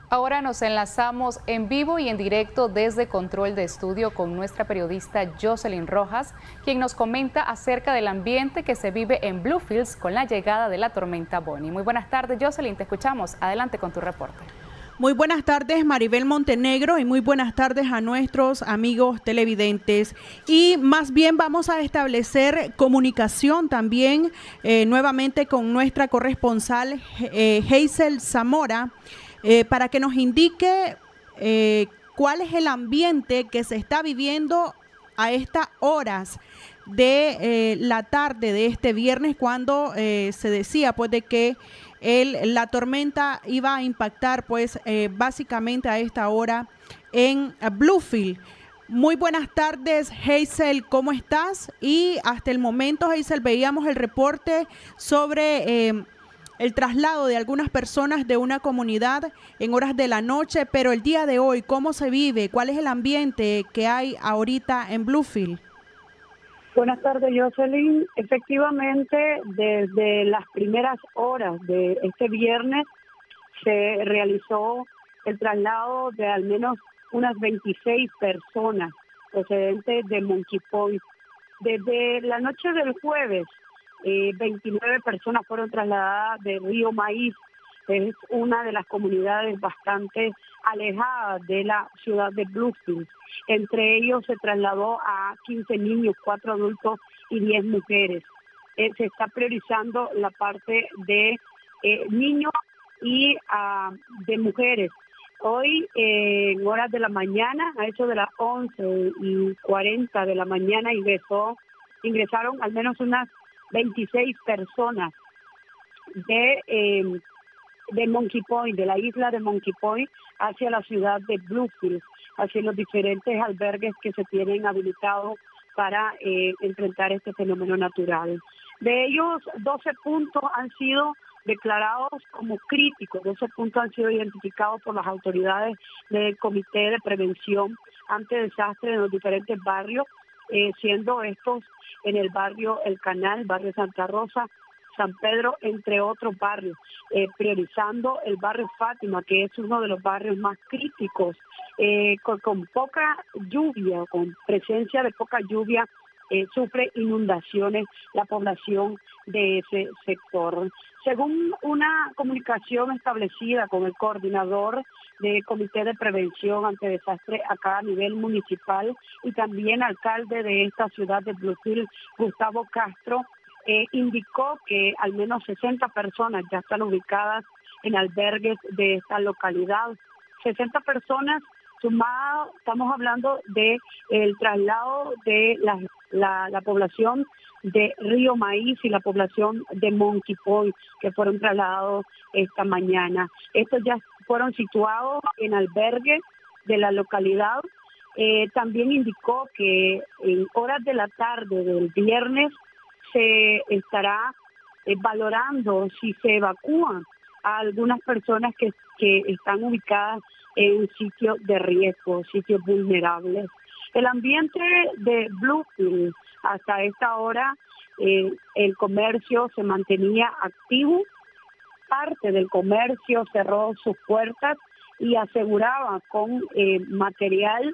Ahora nos enlazamos en vivo y en directo desde Control de Estudio con nuestra periodista Jocelyn Rojas, quien nos comenta acerca del ambiente que se vive en Bluefields con la llegada de la tormenta Bonnie. Muy buenas tardes, Jocelyn, te escuchamos. Adelante con tu reporte. Muy buenas tardes, Maribel Montenegro, y muy buenas tardes a nuestros amigos televidentes. Y más bien vamos a establecer comunicación también nuevamente con nuestra corresponsal Hazel Zamora para que nos indique cuál es el ambiente que se está viviendo a estas horas de la tarde de este viernes, cuando se decía pues de que la tormenta iba a impactar pues básicamente a esta hora en Bluefield. Muy buenas tardes, Hazel, ¿cómo estás? Y hasta el momento, Hazel, veíamos el reporte sobre el traslado de algunas personas de una comunidad en horas de la noche, pero el día de hoy, ¿cómo se vive? ¿Cuál es el ambiente que hay ahorita en Bluefield? Buenas tardes, Jocelyn. Efectivamente, desde las primeras horas de este viernes se realizó el traslado de al menos unas 26 personas procedentes de Monkey Point. Desde la noche del jueves, 29 personas fueron trasladadas de Río Maíz. Es una de las comunidades bastante alejadas de la ciudad de Bluefield. Entre ellos se trasladó a 15 niños, 4 adultos y 10 mujeres. Se está priorizando la parte de niños y de mujeres. Hoy, en horas de la mañana, a eso de las 11:40 de la mañana, ingresaron al menos unas 26 personas de Monkey Point, de la isla de Monkey Point, hacia la ciudad de Bluefield, hacia los diferentes albergues que se tienen habilitados para enfrentar este fenómeno natural. De ellos, 12 puntos han sido declarados como críticos, 12 puntos han sido identificados por las autoridades del Comité de Prevención ante Desastres en los diferentes barrios, siendo estos en el barrio El Canal, barrio Santa Rosa, San Pedro, entre otros barrios, priorizando el barrio Fátima, que es uno de los barrios más críticos, con poca lluvia, con presencia de poca lluvia, sufre inundaciones la población de ese sector. Según una comunicación establecida con el coordinador del Comité de Prevención ante Desastres acá a nivel municipal y también alcalde de esta ciudad de Bluefield, Gustavo Castro, indicó que al menos 60 personas ya están ubicadas en albergues de esta localidad. 60 personas sumado, estamos hablando de el traslado de la población de Río Maíz y la población de Monkey Point, que fueron trasladados esta mañana. Estos ya fueron situados en albergues de la localidad. También indicó que en horas de la tarde del viernes se estará valorando si se evacúan a algunas personas que están ubicadas en sitios de riesgo, sitios vulnerables. El ambiente de Bluefield hasta esta hora, el comercio se mantenía activo, parte del comercio cerró sus puertas y aseguraba con material,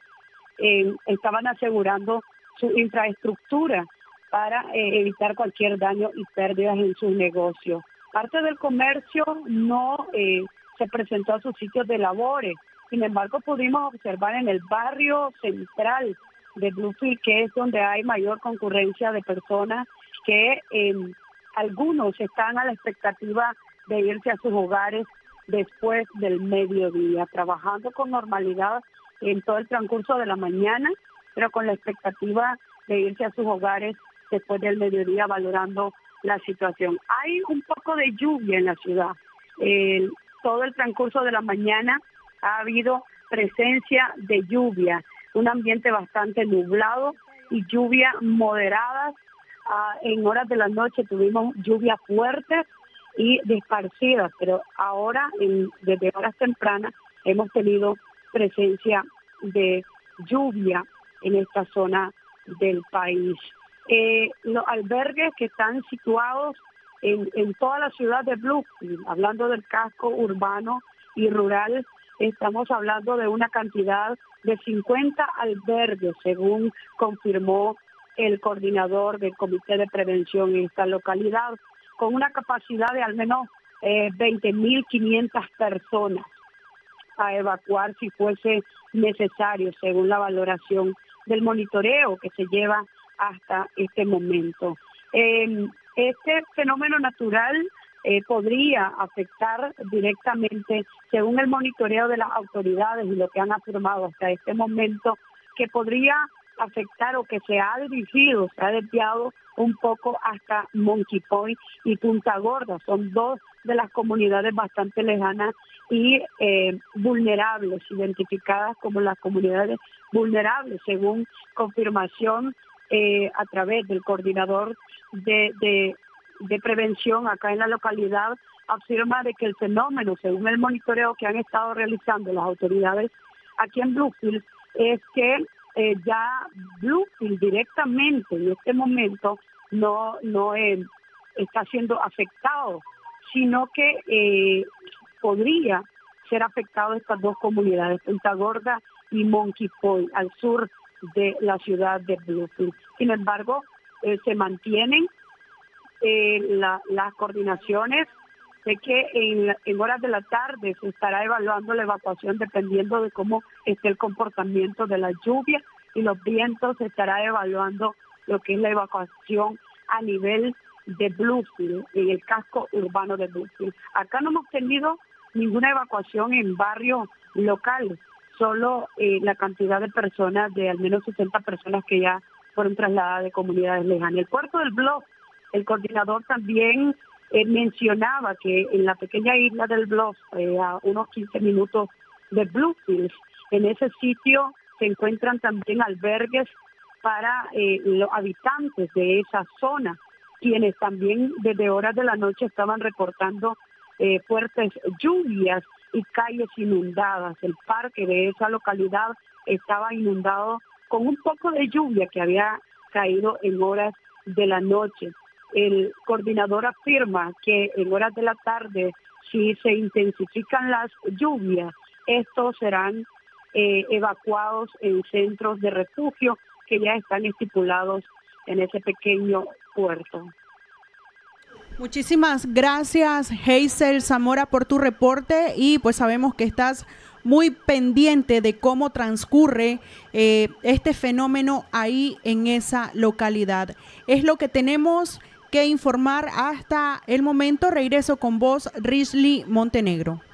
estaban asegurando su infraestructura para evitar cualquier daño y pérdidas en sus negocios. Parte del comercio no se presentó a sus sitios de labores. Sin embargo, pudimos observar en el barrio central de Bluefield, que es donde hay mayor concurrencia de personas, que algunos están a la expectativa de irse a sus hogares después del mediodía, trabajando con normalidad en todo el transcurso de la mañana, pero con la expectativa de irse a sus hogares después del mediodía, valorando la situación. Hay un poco de lluvia en la ciudad. Todo el transcurso de la mañana ha habido presencia de lluvia, un ambiente bastante nublado y lluvia moderada. En horas de la noche tuvimos lluvias fuertes y desparcidas, pero ahora, desde horas tempranas, hemos tenido presencia de lluvia en esta zona del país. Los albergues que están situados en toda la ciudad de Bluefield, hablando del casco urbano, y rural, estamos hablando de una cantidad de 50 albergues, según confirmó el coordinador del Comité de Prevención en esta localidad, con una capacidad de al menos 20.500 personas a evacuar si fuese necesario, según la valoración del monitoreo que se lleva hasta este momento. Este fenómeno natural podría afectar directamente, según el monitoreo de las autoridades y lo que han afirmado hasta este momento, que podría afectar o que se ha dirigido, se ha desviado un poco hasta Monkey Point y Punta Gorda. Son dos de las comunidades bastante lejanas y vulnerables, identificadas como las comunidades vulnerables, según confirmación a través del coordinador de prevención acá en la localidad, afirma de que el fenómeno, según el monitoreo que han estado realizando las autoridades aquí en Bluefield, es que ya Bluefield directamente en este momento no está siendo afectado, sino que podría ser afectado estas dos comunidades, Punta Gorda y Monkey Point, al sur de la ciudad de Bluefield. Sin embargo, se mantienen las coordinaciones. Sé que en horas de la tarde se estará evaluando la evacuación dependiendo de cómo esté el comportamiento de la lluvia y los vientos. Se estará evaluando lo que es la evacuación a nivel de Bluefield, en el casco urbano de Bluefield. Acá no hemos tenido ninguna evacuación en barrios locales, solo la cantidad de personas, de al menos 60 personas que ya fueron trasladadas de comunidades lejanas. El puerto del Bluff, el coordinador también mencionaba que en la pequeña isla del Bluff, a unos 15 minutos de Bluefield, en ese sitio se encuentran también albergues para los habitantes de esa zona, quienes también desde horas de la noche estaban reportando fuertes lluvias y calles inundadas. El parque de esa localidad estaba inundado con un poco de lluvia que había caído en horas de la noche. El coordinador afirma que en horas de la tarde, si se intensifican las lluvias, estos serán evacuados en centros de refugio que ya están estipulados en ese pequeño puerto. Muchísimas gracias, Hazel Zamora, por tu reporte, y pues sabemos que estás muy pendiente de cómo transcurre este fenómeno ahí en esa localidad. Es lo que tenemos que informar hasta el momento. Regreso con vos, Risley Montenegro.